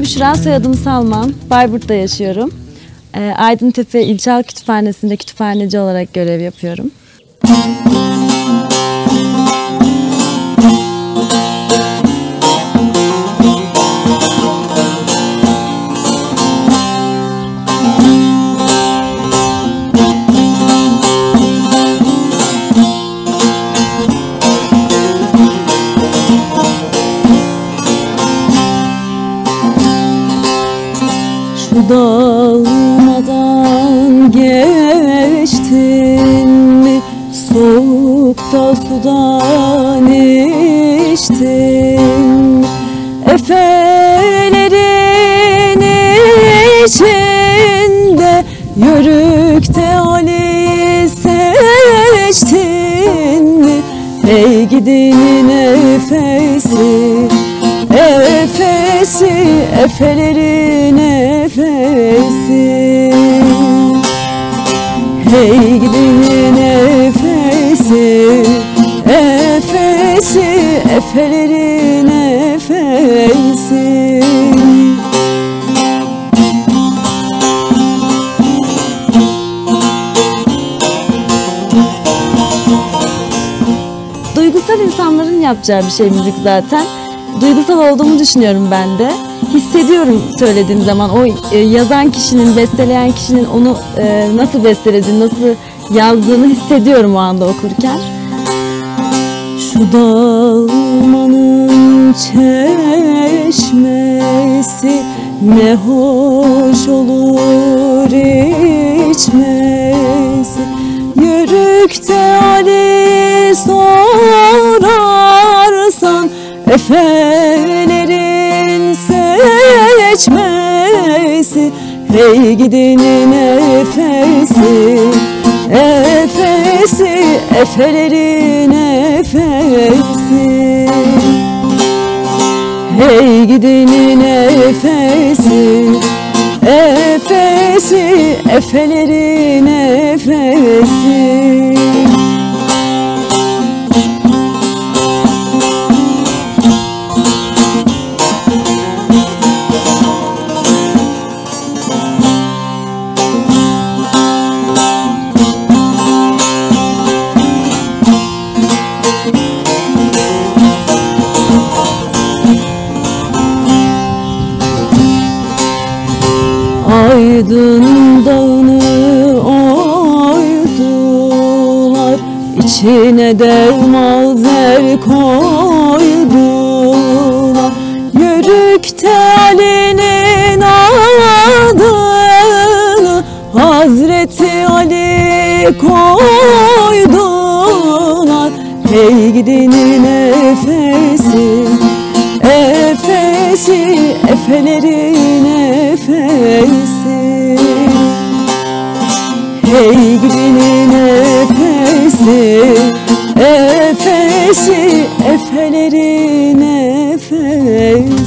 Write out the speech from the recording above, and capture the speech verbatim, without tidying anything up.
Büşra, soyadım Salman. Bayburt'ta yaşıyorum. Aydıntepe İlçe Halk Kütüphanesi'nde kütüphaneci olarak görev yapıyorum. Dalmadan geçtin mi? Soğukta sudan içtin. Efelerin içinde yörükte Ali seçtin mi? Ey gidinin efesi, efesi, efelerin efesi. Hey gidinin efesi, efesi, efelerin efesi. Duygusal insanların yapacağı bir şey müzik zaten. Duygusal olduğumu düşünüyorum ben de. Hissediyorum söylediğim zaman. O e, yazan kişinin, besteleyen kişinin onu e, nasıl bestelediğini, nasıl yazdığını hissediyorum o anda okurken. Şu dalmanın çeşmesi ne hoş olur içmesi. Yörükte Ali sorarsan efelerin seçmesi. Hey gidinin efesi, efesi, efelerin efesi. Hey gidinin efesi, efesi, efelerin efesi. Aydın dağını oydular, içine dev mazer koydular. Yörükte Ali'nin adını Hazreti Ali koydular. Hey gidinin efesi, efesi, efelerin efesi. Hey gidinin efesi, efesi, efelerin efesi.